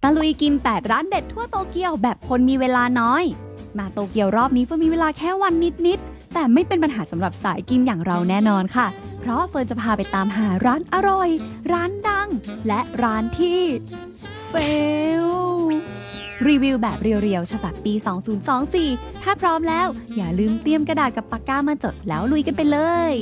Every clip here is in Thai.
ตะลุยกิน8ร้านเด็ดทั่วโตเกียวแบบคนมีเวลาน้อยมาโตเกียวรอบนี้เฟิร์นมีเวลาแค่วันนิดๆแต่ไม่เป็นปัญหาสำหรับสายกินอย่างเราแน่นอนค่ะเพราะเฟิร์นจะพาไปตามหาร้านอร่อยร้านดังและร้านที่เฟลรีวิวแบบเรียวๆฉบับปี 2024 ถ้าพร้อมแล้วอย่าลืมเตรียมกระดาษกับปากกามาจดแล้วลุยกันไปเลย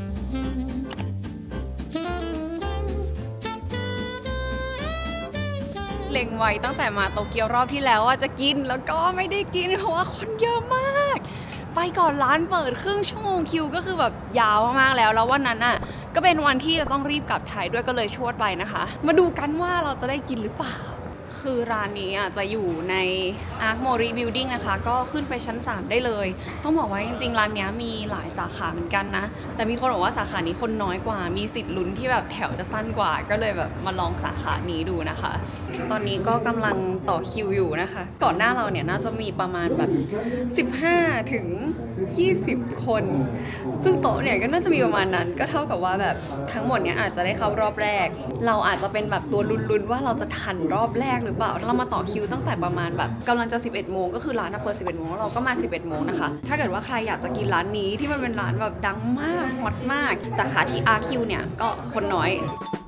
เล็งไว้ตั้งแต่มาโตเกียวรอบที่แล้วว่าจะกินแล้วก็ไม่ได้กินเพราะว่าคนเยอะมากไปก่อนร้านเปิดครึ่งชั่วโมงคิวก็คือแบบยาวมากๆแล้ววันนั้นน่ะก็เป็นวันที่จะต้องรีบกลับไทยด้วยก็เลยชวดไปนะคะมาดูกันว่าเราจะได้กินหรือเปล่าคือร้านนี้จะอยู่ใน Arc Mori Building นะคะก็ขึ้นไปชั้น3ได้เลยต้องบอกว่าจริงๆร้านนี้มีหลายสาขาเหมือนกันนะแต่มีคนบอกว่าสาขานี้คนน้อยกว่ามีสิทธิ์ลุ้นที่แบบแถวจะสั้นกว่าก็เลยแบบมาลองสาขานี้ดูนะคะตอนนี้ก็กำลังต่อคิวอยู่นะคะก่อนหน้าเราเนี่ยน่าจะมีประมาณแบบ15 ถึง 20 คนซึ่งโต๊ะเนี่ยก็น่าจะมีประมาณนั้นก็เท่ากับว่าแบบทั้งหมดเนี่ยอาจจะได้เข้ารอบแรกเราอาจจะเป็นแบบตัวลุ้นๆว่าเราจะทันรอบแรกหรือเปล่าเรามาต่อคิวตั้งแต่ประมาณแบบกำลังจะ11 โมงก็คือร้านเปิด11 โมงเราก็มา11 โมงนะคะถ้าเกิดว่าใครอยากจะกินร้านนี้ที่มันเป็นร้านแบบดังมากฮอตมากสาขาที่ RQ เนี่ยก็คนน้อย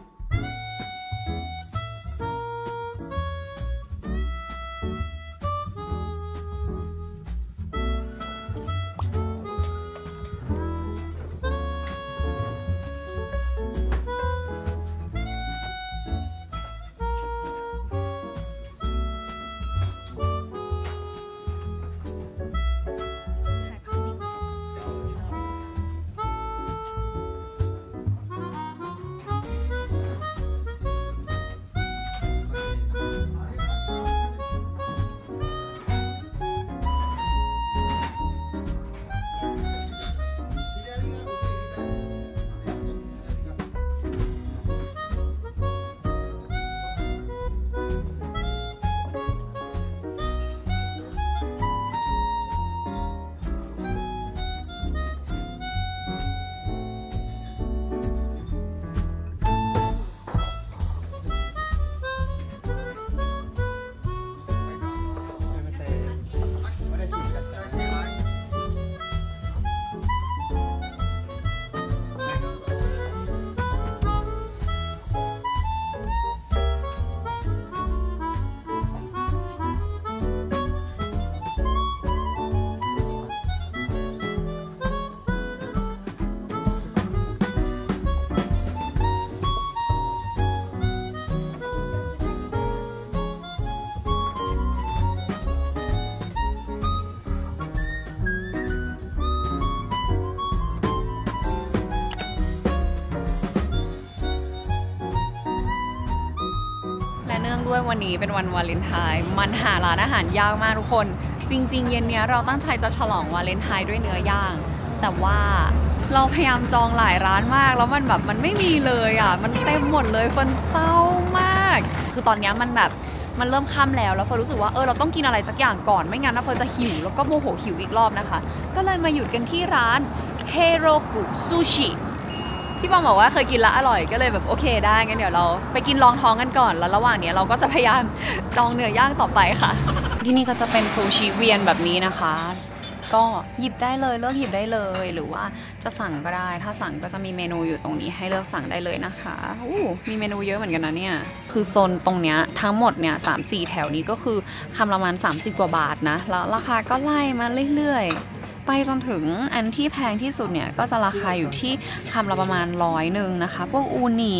ด้วยวันนี้เป็นวันวาเลนไทน์มันหาร้านอาหารยากมากทุกคนจริงๆเย็นนี้เราตั้งใจจะฉลองวาเลนไทน์ด้วยเนื้อย่างแต่ว่าเราพยายามจองหลายร้านมากแล้วมันแบบมันไม่มีเลยอ่ะมันเต็มหมดเลยเฟิร์นเศร้ามากคือตอนนี้มันแบบมันเริ่มค่ำแล้วเฟิร์นรู้สึกว่าเราต้องกินอะไรสักอย่างก่อนไม่งั้นนะเฟิร์นจะหิวแล้วก็โมโหหิวอีกรอบนะคะก็เลยมาหยุดกันที่ร้านเทโรกุซูชิพี่ปองบอกว่าเคยกินแล้วอร่อยก็เลยแบบโอเคได้งั้นเดี๋ยวเราไปกินรองท้องกันก่อนแล้วระหว่างนี้เราก็จะพยายามจองเนื้อย่างต่อไปค่ะที่นี่ก็จะเป็นซูชิเวียนแบบนี้นะคะก็หยิบได้เลยเลือกหยิบได้เลยหรือว่าจะสั่งก็ได้ถ้าสั่งก็จะมีเมนูอยู่ตรงนี้ให้เลือกสั่งได้เลยนะคะมีเมนูเยอะเหมือนกันนะเนี่ยคือโซนตรงเนี้ยทั้งหมดเนี่ย3-4 แถวนี้ก็คือคำละประมาณ30 กว่าบาทนะแล้วราคาก็ไล่มาเรื่อยๆไปจนถึงอันที่แพงที่สุดเนี่ยก็จะราคาอยู่ที่คำละประมาณ100 นะคะพวกอูนิ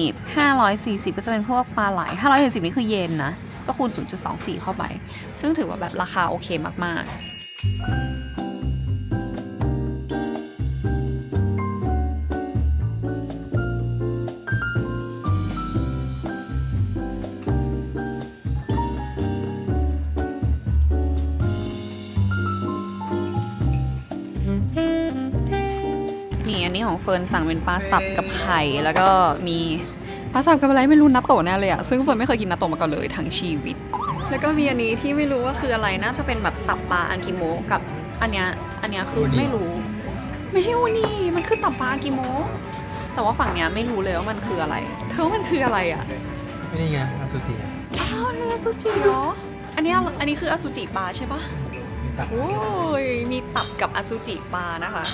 540ก็จะเป็นพวกปลาไหล540นี่คือเยนนะก็คูณ 0.24 เข้าไปซึ่งถือว่าแบบราคาโอเคมากๆอันนี้ของเฟิร์นสั่งเป็นปลาสับกับไข่แล้วก็มีปลาสับกับอะไรไม่รู้นัตโตะแน่เลยอะซึ่งเฟิร์นไม่เคยกินนัตโตะมาก่อนเลยทั้งชีวิตแล้วก็มีอันนี้ที่ไม่รู้ว่าคืออะไรน่าจะเป็นแบบตับปลาอากิโมะกับอันเนี้ยคือไม่รู้ไม่ใช่อูนิมันคือตับปลาอากิโมะแต่ว่าฝั่งเนี้ยไม่รู้เลยว่ามันคืออะไรเธอมันคืออะไรอะนี่ไงซูชิอ้าวนี่อสุจิเหรออันนี้คืออสุจิปลาใช่ปะโอ้ยมีตับกับอสุจิปลานะคะ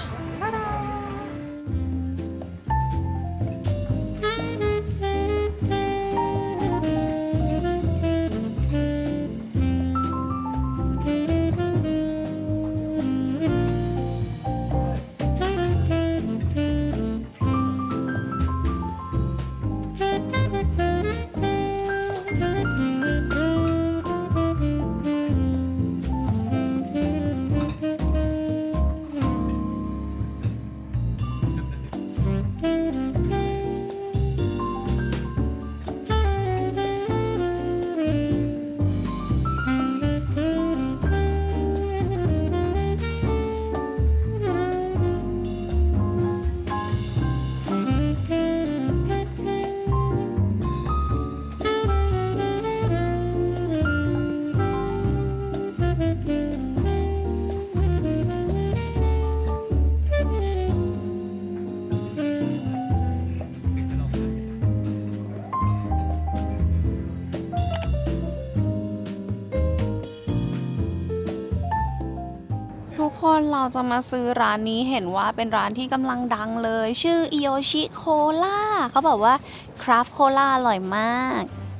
ทุกคนเราจะมาซื้อร้านนี้เห็นว่าเป็นร้านที่กำลังดังเลยชื่ออิโยชิโคล่าเขาบอกว่าคราฟโคล่าอร่อยมาก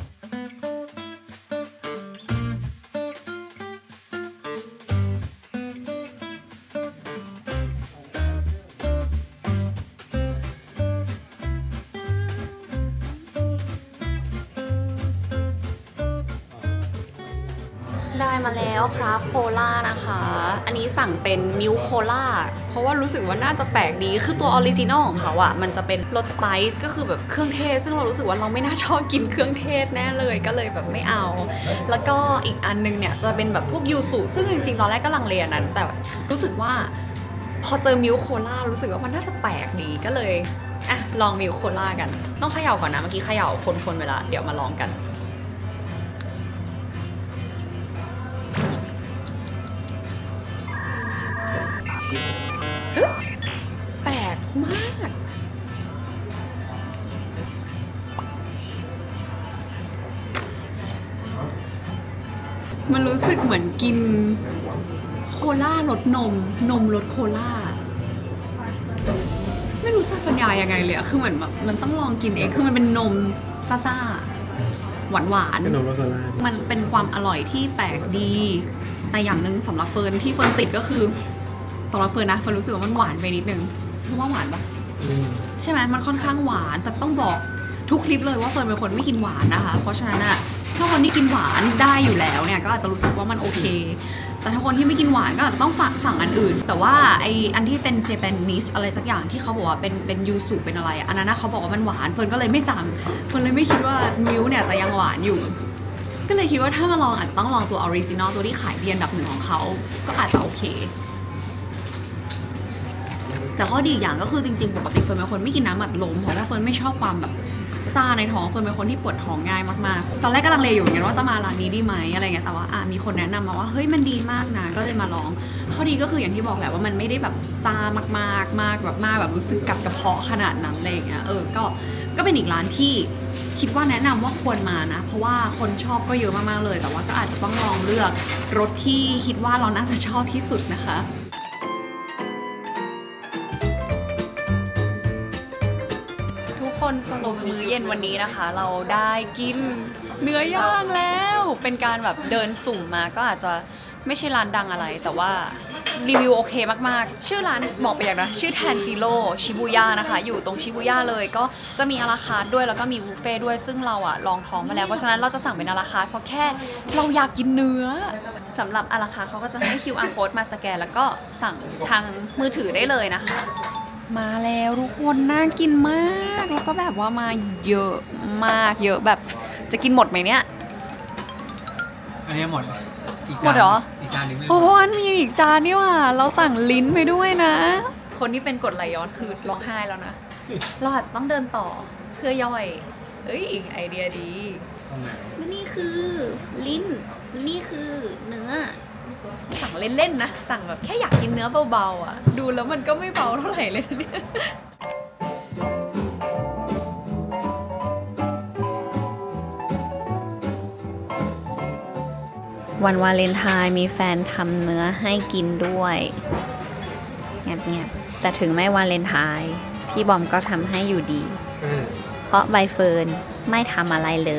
ได้มาแล้วครับโคล่านะคะ อันนี้สั่งเป็นมิลค์โคล่าเพราะว่ารู้สึกว่าน่าจะแปลกดีคือตัวออริจินอลของเขาอ่ะมันจะเป็นรสสไปซ์ก็คือแบบเครื่องเทศซึ่งเรารู้สึกว่าเราไม่น่าชอบกินเครื่องเทศแน่เลยก็เลยแบบไม่เอา แล้วก็อีกอันนึงเนี่ยจะเป็นแบบพวกยูสุซึ่งจริงๆตอนแรกก็ลังเลนั้นแต่รู้สึกว่าพอเจอมิลค์โคล่ารู้สึกว่ามันน่าจะแปลกดีก็เลยอ่ะลองมิลค์โคล่ากันต้องเขย่าก่อนนะเมื่อกี้เขย่าคนๆเวลาเดี๋ยวมาลองกันแปลกมากมันรู้สึกเหมือนกินโคล่ารสนมรสโคล่าไม่รู้จะบรรยายยังไงเลยอะคือเหมือนแบบมันต้องลองกินเองคือมันเป็นนมซ่าๆหวานๆมันเป็นความอร่อยที่แปลกดีแต่อย่างหนึ่งสำหรับเฟิร์นที่เฟิร์นติดก็คือสำหรับเฟิร์นนะเฟิร์นรู้สึกว่ามันหวานไปนิดนึงเพราะว่าหวานปะใช่ไหมมันค่อนข้างหวานแต่ต้องบอกทุกคลิปเลยว่าเฟิร์นเป็นคนไม่กินหวานนะคะเพราะฉะนั้นอะถ้าคนที่กินหวานได้อยู่แล้วเนี่ยก็อาจจะรู้สึกว่ามันโอเคแต่ถ้าคนที่ไม่กินหวานก็อาจจะต้องฝากสั่งอันอื่นแต่ว่าไออันที่เป็นเจแปนิสอะไรสักอย่างที่เขาบอกว่าเป็นยูสุเป็นอะไรอันนั้นนะเขาบอกว่ามันหวานเฟิร์นก็เลยไม่สั่งเฟิร์นเลยไม่คิดว่ามิลค์เนี่ยจะยังหวานอยู่ก็เลยคิดว่าถ้ามาลองอาจจะต้องลองตัวออริจินอลตัวที่ขายดีอันดับหนึ่งของเขาก็อาจจะโอเคแต่ข้อดีอย่างก็คือจริงๆปกติเฟิร์นเป็นคนไม่กินน้ำอัดลมเพราะว่าเฟิร์นไม่ชอบความแบบซ่าในท้องเฟิร์นเป็นคนที่ปวดท้องง่ายมากๆตอนแรกก็ลังเลอยู่เหมือนกันว่าจะมาร้านนี้ดีไหมอะไรเงี้ยแต่ว่ามีคนแนะนำมาว่าเฮ้ยมันดีมากนะก็เลยมาลองข้อดีก็คืออย่างที่บอกแหละว่ามันไม่ได้แบบซ่ามากแบบรู้สึกกับกระเพาะขนาดนั้นอะไรเงี้ยก็เป็นอีกร้านที่คิดว่าแนะนำว่าควรมานะเพราะว่าคนชอบก็เยอะมากๆเลยแต่ว่าก็อาจจะต้องลองเลือกรสที่คิดว่าเราน่าจะชอบที่สุดนะคะคนสรุปมื้อเย็นวันนี้นะคะเราได้กินเนื้อย่างแล้วเป็นการแบบเดินสุ่มมาก็อาจจะไม่ใช่ร้านดังอะไรแต่ว่ารีวิวโอเคมากๆชื่อร้านบอกไปอย่างนะชื่อแทนจิโร่ชิบูย่านะคะอยู่ตรงชิบูย่าเลยก็จะมีอาราคาร์ทด้วยแล้วก็มีบุฟเฟ่ด้วยซึ่งเราอะลองท้องมาแล้วเพราะฉะนั้นเราจะสั่งเป็นอาราคาร์ทเพราะแค่เราอยากกินเนื้อสำหรับอาราคาร์ทเขาก็จะให้ QR code มาสแกนแล้วก็สั่งทางมือถือได้เลยนะคะมาแล้วทุกคนน่ากินมากแล้วก็แบบว่ามาเยอะมากเยอะแบบจะกินหมดไหมเนี่ยอันนี้หมดอีกจานหมดเหรออีกจานนึงเพราะว่ามีอีกจานนี่ว่าเราสั่งลิ้นไปด้วยนะคนที่เป็นกรดไหลย้อนคือร้องไห้แล้วนะเราอาจจะต้องเดินต่อเพื่อย่อยอีกไอเดียดีนี่คือลิ้นนี่คือเนื้อสั่งเล่นๆนะสั่งแบบแค่อยากกินเนื้อเบาๆอ่ะดูแล้วมันก็ไม่เบาเท่าไหร่เลยเนี่ยวันวาเลนไทน์มีแฟนทำเนื้อให้กินด้วยเงียบๆแต่ถึงไม่วาเลนไทน์พี่บอมก็ทำให้อยู่ดีเพราะใบเฟิร์นไม่ทำอะไรเลย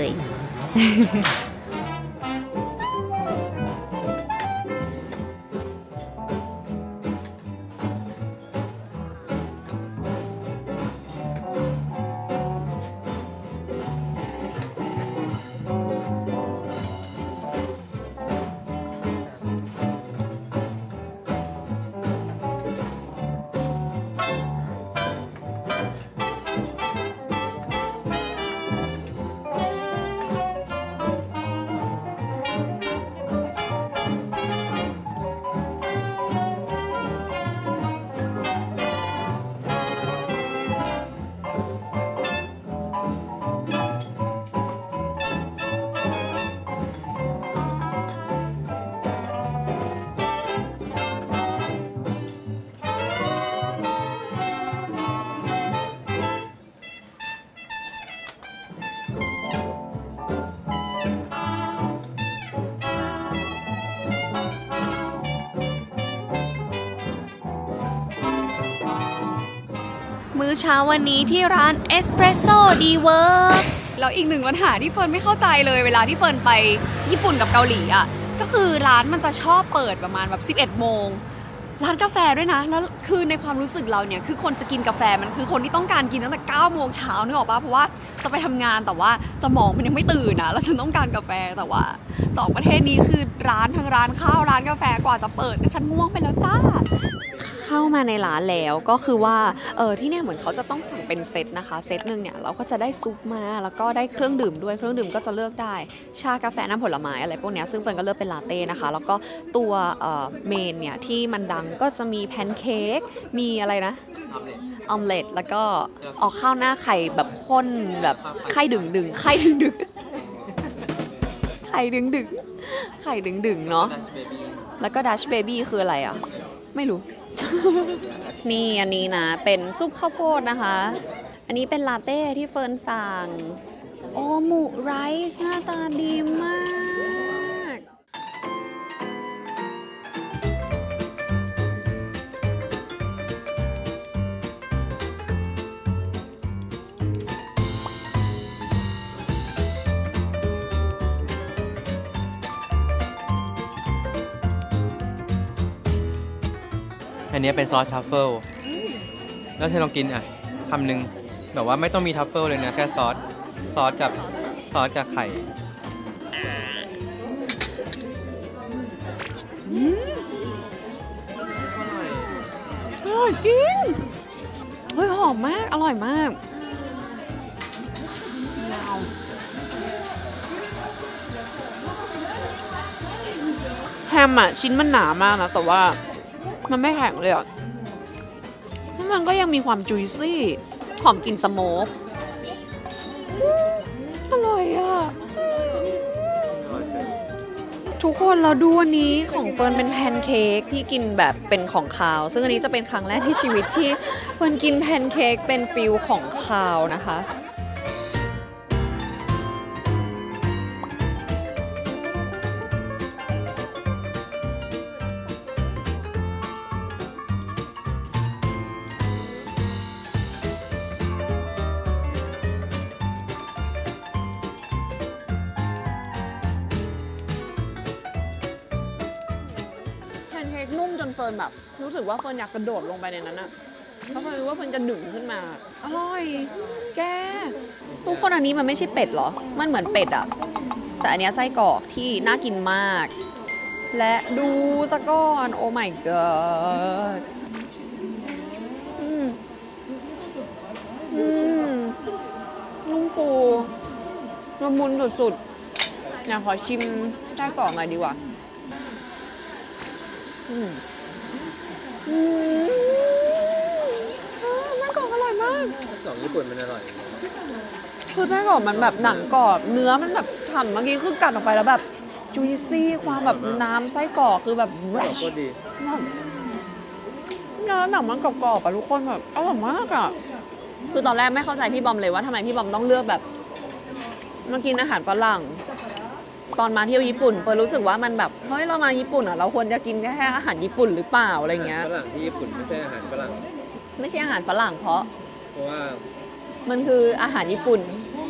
มื้อเช้าวันนี้ที่ร้าน Espresso D Works แล้วอีกหนึ่งปัญหาที่เฟิร์นไม่เข้าใจเลยเวลาที่เฟิร์นไปญี่ปุ่นกับเกาหลีอ่ะก็คือร้านมันจะชอบเปิดประมาณแบบ11 โมงร้านกาแฟด้วยนะแล้วคือในความรู้สึกเราเนี่ยคือคนจะกินกาแฟมันคือคนที่ต้องการกินตั้งแต่9 โมงเช้านึกออกปะเพราะว่าจะไปทำงานแต่ว่าสมองมันยังไม่ตื่นนะแล้วฉันต้องการกาแฟแต่ว่า2 ประเทศนี้คือร้านทั้งร้านข้าวร้านกาแฟกว่าจะเปิดก็ฉันง่วงไปแล้วจ้าเข้ามาในร้านแล้วก็คือว่าที่เนี่ยเหมือนเขาจะต้องสั่งเป็นเซตนะคะเซตหนึ่งเนี่ยเราก็จะได้ซุปมาแล้วก็ได้เครื่องดื่มด้วยเครื่องดื่มก็จะเลือกได้ชากาแฟน้ำผลไม้อะไรพวกนี้ซึ่งเฟิร์นก็เลือกเป็นลาเต้นะคะแล้วก็ตัวเมนเนี่ยที่มันดังก็จะมีแพนเค้กมีอะไรนะออมเล็ตแล้วก็ออกข้าวหน้าไข่แบบข้นแบบไข่ดึงไข่ดึงไข่ดึงเนาะแล้วก็ดัชเบบี้คืออะไรอ่ะไม่รู้ นี่อันนี้นะเป็นซุปข้าวโพดนะคะอันนี้เป็นลาเต้ที่เฟิร์นสั่งโอ้หมูไรซ์หน้าตาดีมากอันนี้เป็นซอสทัฟเฟิลแล้วเธอลองกินอ่ะคำหนึ่งแบบว่าไม่ต้องมีทัฟเฟิลเลยนะแค่ซอสกับไข่อร่อยจริงเฮ้ยหอมมากอร่อยมากแฮมอ่ะชิ้นมันหนามากนะแต่ว่ามันไม่แข็งเลยอ่ะมันก็ยังมีความจุยซี่หอมกลิ่นสโมกอร่อยอ่ะทุกคนเราดูอันนี้ของเฟิร์นเป็นแพนเค้กที่กินแบบเป็นของคาวซึ่งอันนี้จะเป็นครั้งแรกที่ชีวิตที่เฟิร์นกินแพนเค้กเป็นฟิลของคาวนะคะนุ่มจนเฟิร์นแบบรู้สึกว่าเฟิร์นอยากกระโดดลงไปในนั้นอะเพราะเฟิร์นรู้ว่าเฟิร์นจะดึงขึ้นมาอร่อยแกทุกคนอันนี้มันไม่ใช่เป็ดเหรอมันเหมือนเป็ดอะแต่อันเนี้ยไส้กรอกที่น่ากินมากและดูซะก่อนโอ้ my god นุ่มฟูละมุนสุดๆอยากขอชิมไส้กรอกหน่อยดีกว่าไส้กรอกอร่อยมากไส้กรอกญี่ปุ่นมันอร่อยคือไส้กรอกมันแบบหนังกรอบเนื้อมันแบบฉ่ำเมื่อกี้คือกัดออกไปแล้วแบบจุยซี่ความแบบน้ำไส้กรอกคือแบบเนื้อหนังมันกรอบๆอะทุกคนแบบอร่อยมากอะคือตอนแรกไม่เข้าใจพี่บอมเลยว่าทำไมพี่บอมต้องเลือกแบบมากินอาหารฝรั่งตอนมาเที่ยวญี่ปุ่นเฟิร์นรู้สึกว่ามันแบบเฮ้ยเรามาญี่ปุ่นอ่ะเราควรจะกินแค่อาหารญี่ปุ่นหรือเปล่าอะไรเงี้ยฝรั่งที่ญี่ปุ่นไม่ใช่อาหารฝรั่งไม่ใช่อาหารฝรั่งเพราะเพราะว่ามันคืออาหารญี่ปุ่น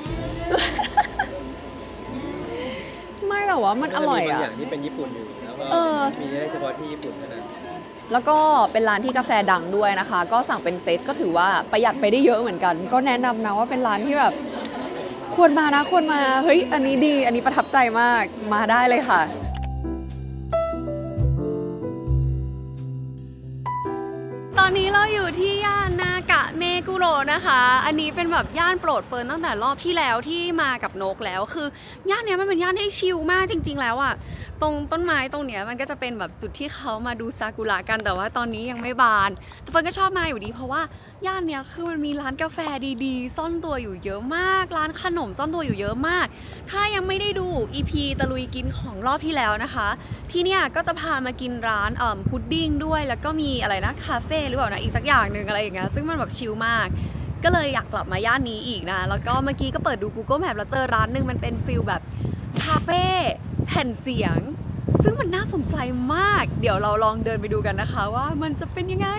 ไม่หรอวะมันอร่อยมีบางอ่ะอย่างที่เป็นญี่ปุ่นอยู่แล้วก็มีได้เฉพาะที่ญี่ปุ่นเท่านั้นแล้วก็เป็นร้านที่กาแฟดังด้วยนะคะ ก็สั่งเป็นเซตก็ถือว่าประหยัดไปได้เยอะเหมือนกัน ก็แนะนำนะว่าเป็นร้านที่แบบควรมานะควรมาเฮ้ยอันนี้ดีอันนี้ประทับใจมากมาได้เลยค่ะ ตอนนี้เราอยู่ที่ย่านนากะเมกุโระนะคะ อันนี้เป็นแบบย่านโปรดเฟิร์นตั้งแต่รอบที่แล้วที่มากับนกแล้วคือย่านเนี้ยมันเป็นย่านที่ชิลมากจริงๆแล้วอะตรงต้นไม้ตรงเนี้ยมันก็จะเป็นแบบจุดที่เขามาดูซากุระกันแต่ว่าตอนนี้ยังไม่บานแต่เฟิร์นก็ชอบมาอยู่ดีเพราะว่าย่านเนี้ยคือมันมีร้านกาแฟดีๆซ่อนตัวอยู่เยอะมากร้านขนมซ่อนตัวอยู่เยอะมากถ้ายังไม่ได้ดู EP ตะลุยกินของรอบที่แล้วนะคะที่เนี่ยก็จะพามากินร้านพุดดิ้งด้วยแล้วก็มีอะไรนะคาเฟ่หรือเปล่านะอีกสักอย่างหนึ่งอะไรอย่างเงี้ยซึ่งมันแบบชิลมากก็เลยอยากกลับมาย่านนี้อีกนะแล้วก็เมื่อกี้ก็เปิดดู Google Map แล้วเจอร้านหนึ่งมันเป็นฟิลแบบคาเฟ่แผ่นเสียงซึ่งมันน่าสนใจมากเดี๋ยวเราลองเดินไปดูกันนะคะว่ามันจะเป็นยังไง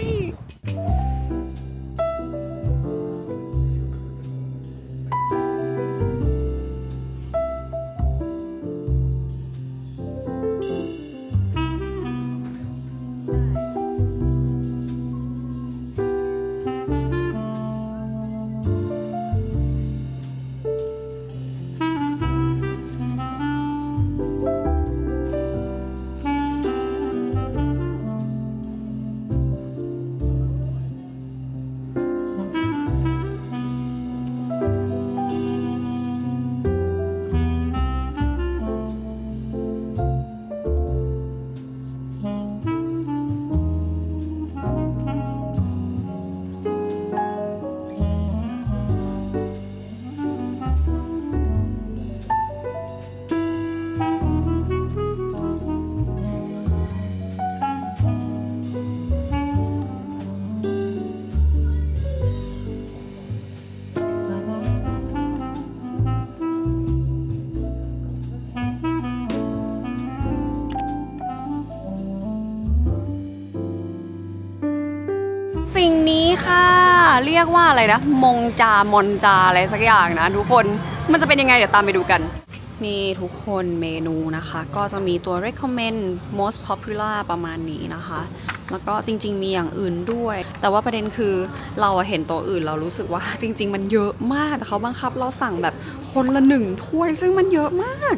สิ่งนี้ค่ะเรียกว่าอะไรนะมงจามอนจาอะไรสักอย่างนะทุกคนมันจะเป็นยังไงเดี๋ยวตามไปดูกันนี่ทุกคนเมนูนะคะก็จะมีตัว recommend most popular ประมาณนี้นะคะแล้วก็จริงๆมีอย่างอื่นด้วยแต่ว่าประเด็นคือเราเห็นตัวอื่นเรารู้สึกว่าจริงๆมันเยอะมากแต่เขาบังคับเราสั่งแบบคนละ1 ถ้วยซึ่งมันเยอะมาก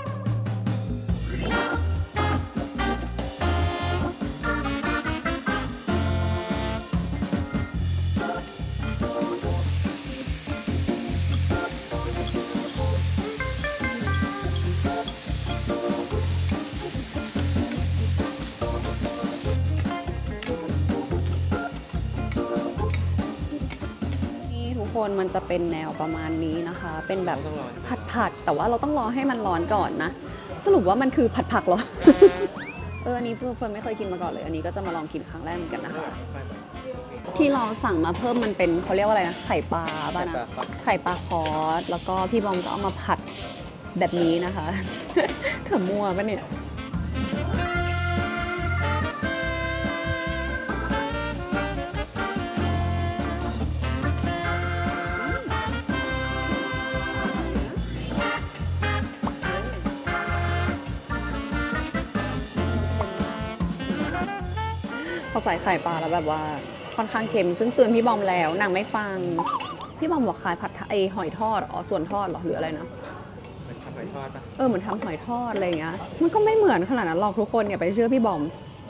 คนมันจะเป็นแนวประมาณนี้นะคะเป็นแบบผัดแต่ว่าเราต้องรอให้มันร้อนก่อนนะสรุปว่ามันคือผัดผักเหรอ อันนี้เฟิร์นไม่เคยกินมาก่อนเลยอันนี้ก็จะมาลองกินครั้งแรกเหมือนกันนะคะที่เราสั่งมาเพิ่มมันเป็นเขาเรียกว่าอะไรนะไข่ปลาป่ะนะไข่ปลาคอสแล้วก็พี่บอมก็เอามาผัดแบบนี้นะคะ ขมัวป่ะเนี่ยพอใส่ไข่ปลาแล้วแบบว่าค่อนข้างเค็มซึ่งเตือนพี่บอมแล้วนางไม่ฟังพี่บอมบอกขายผัดไอหอยทอดส่วนทอดหรอหรืออะไรนะทำหอยทอดปะเหมือนทำหอยทอดอะไรอย่างเงี้ยมันก็ไม่เหมือนขนาดนั้นหรอกทุกคนอย่าไปเชื่อพี่บอม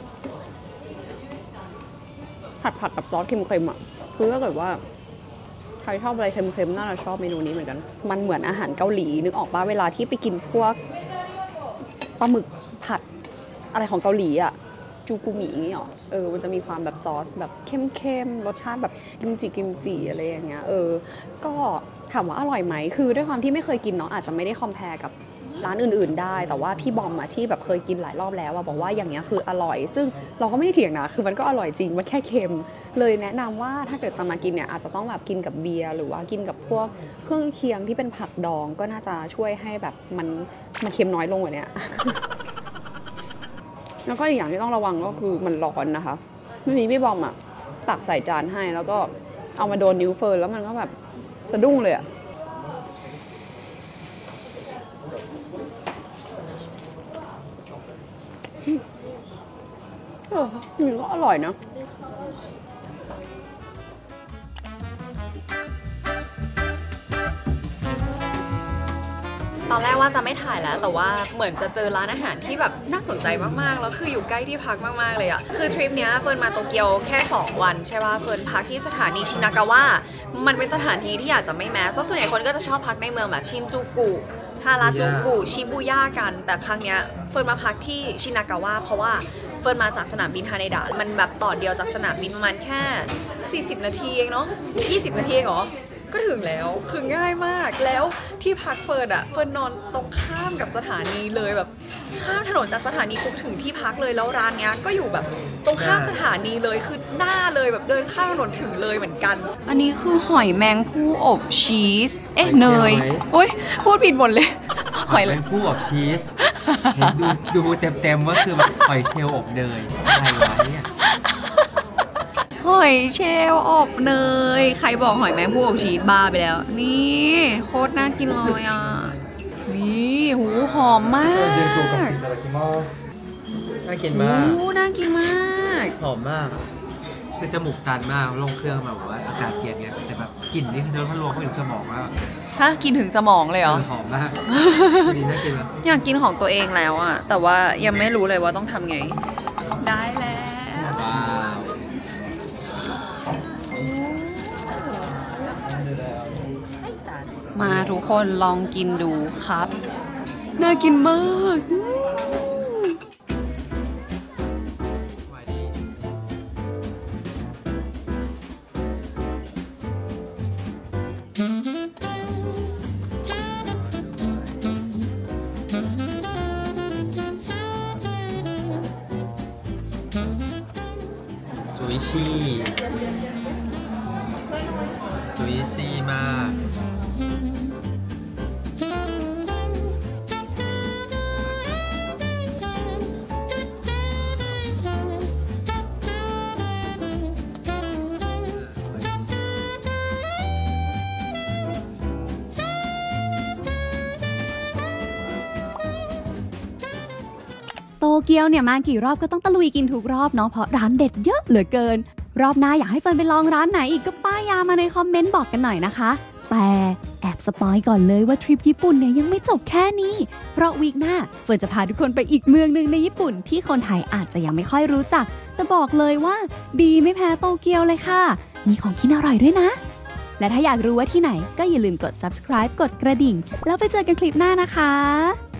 ผัดกับซอสเค็มๆอ่ะคือถ้าเกิดว่าใครชอบอะไรเค็มๆน่าจะชอบเมนูนี้เหมือนกันมันเหมือนอาหารเกาหลีนึกออกป่ะเวลาที่ไปกินพวกปลาหมึกผัดอะไรของเกาหลีอ่ะจูกุมิอย่างนี้หรอมันจะมีความแบบซอสแบบเข้มๆรสชาติแบบกิมจิอะไรอย่างเงี้ยก็ถามว่าอร่อยไหมคือด้วยความที่ไม่เคยกินเนาะอาจจะไม่ได้คอมแพร์กับร้านอื่นๆได้แต่ว่าพี่บอมอะที่แบบเคยกินหลายรอบแล้วบอกว่าอย่างเงี้ยคืออร่อยซึ่งเราก็ไม่ได้เถียงนะคือมันก็อร่อยจริงมันแค่เค็มเลยแนะนำว่าถ้าเกิดจะมากินเนี่ยอาจจะต้องแบบกินกับเบียร์หรือว่ากินกับพวกเครื่องเคียงที่เป็นผักดองก็น่าจะช่วยให้แบบมันเค็มน้อยลงกว่านี้ แล้วก็อีกอย่างที่ต้องระวังก็คือมันร้อนนะคะไม่มีพี่บอมอะตักใส่จานให้แล้วก็เอามาโดนนิ้วเฟิร์นแล้วมันก็แบบสะดุ้งเลยอะมันก็อร่อยนะตอนแรกว่าจะไม่ถ่ายแล้วแต่ว่าเหมือนจะเจอร้านอาหารที่แบบน่าสนใจมากๆแล้วคืออยู่ใกล้ที่พักมากๆเลยอะคือทริปเนี้ยเฟิร์นมาโตเกียวแค่2 วันใช่ป่ะเฟิร์นพักที่สถานีชินากาวะมันเป็นสถานที่ที่อาจจะไม่แมสส่วนใหญ่คนก็จะชอบพักในเมืองแบบชินจูกุฮาราจูกุชิบุย่ากันแต่ครั้งเนี้ยเฟิร์นมาพักที่ชินากาวะเพราะว่าเฟิร์นมาจากสนามบินฮาเนดะมันแบบต่อเดียวจากสนามบินประมาณแค่40 นาทีเองเนาะ20 นาทีเองเหรอก็ถึงแล้วคือง่ายมากแล้วที่พักเฟิร์นอะเฟิร์นนอนตรงข้ามกับสถานีเลยแบบข้ามถนนจากสถานีปุ๊บถึงที่พักเลยแล้วร้านเนี้ยก็อยู่แบบตรงข้ามสถานีเลยคือหน้าเลยแบบเดินข้ามถนนถึงเลยเหมือนกันอันนี้คือหอยแมงผู้อบชีสเนยโอ๊ยพูดผิดหมดเลยหอยแมงผู้อบชีสเห็นดูเต็มว่าคือแบบหอยเชลล์อบเนยอะไรวะเนี่ยหอยเชลล์อบเนยใครบอกหอยแมงผู้อบชีสบ้าไปแล้วนี่โคตรน่ากินเลยอ่ะนี่หูหอมมากน่ากินมากน่ากินมากหอมมากคือจมูกตันมากลงเครื่องแบบว่าอากาศเปลี่ยนไงแต่แบบกลิ่นนี่คือทะลุไปถึงสมองแล้วฮะกินถึงสมองเลยเหรอหอมมากดีน่ากินมากอยากกินของตัวเองแล้วอ่ะแต่ว่ายังไม่รู้เลยว่าต้องทำไงได้แล้วมาทุกคนลองกินดูครับน่ากินมากจุยซี่มากโตเกียวเนี่ยมากี่รอบก็ต้องตะลุยกินทุกรอบเนาะเพราะร้านเด็ดเยอะเหลือเกินรอบหน้าอยากให้เฟิร์นไปลองร้านไหนอีกก็ป้ายยามาในคอมเมนต์บอกกันหน่อยนะคะแต่แอบสปอยก่อนเลยว่าทริปญี่ปุ่นเนี่ยยังไม่จบแค่นี้เพราะวีคหน้าเฟิร์นจะพาทุกคนไปอีกเมืองหนึ่งในญี่ปุ่นที่คนไทยอาจจะยังไม่ค่อยรู้จักแต่บอกเลยว่าดีไม่แพ้โตเกียวเลยค่ะมีของกินอร่อยด้วยนะและถ้าอยากรู้ว่าที่ไหนก็อย่าลืมกด subscribe กดกระดิ่งแล้วไปเจอกันคลิปหน้านะคะ